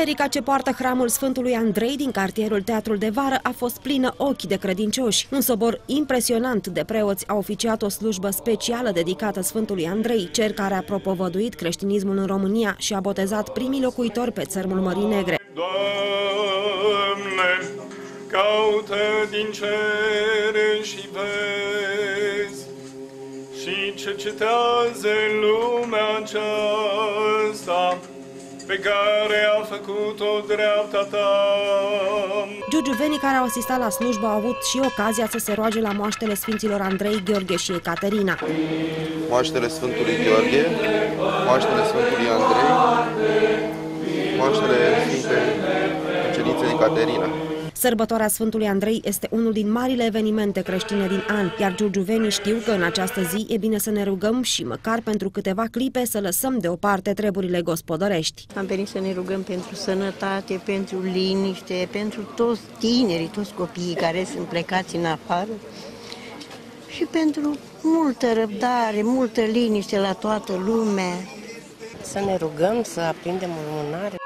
Biserica ce poartă hramul Sfântului Andrei din cartierul Teatrul de Vară a fost plină ochi de credincioși. Un sobor impresionant de preoți a oficiat o slujbă specială dedicată Sfântului Andrei, cel care a propovăduit creștinismul în România și a botezat primii locuitori pe țărmul Mării Negre. Doamne, caută din cer și vezi și cercetează lumea aceasta pe care a făcut-o dreapta ta. Giurgiuvenii care au asistat la slujbă au avut și ocazia să se roage la moaștele Sfinților Andrei, Gheorghe și Ecaterina. Moaștele Sfântului Gheorghe, moaștele Sfântului Andrei, moaștele Sfintei Mucenițe Ecaterina. Sărbătoarea Sfântului Andrei este unul din marile evenimente creștine din an, iar giurgiuvenii știu că în această zi e bine să ne rugăm și măcar pentru câteva clipe să lăsăm deoparte treburile gospodărești. Am venit să ne rugăm pentru sănătate, pentru liniște, pentru toți tinerii, toți copiii care sunt plecați în afară și pentru multă răbdare, multă liniște la toată lumea. Să ne rugăm, să aprindem o lumânare.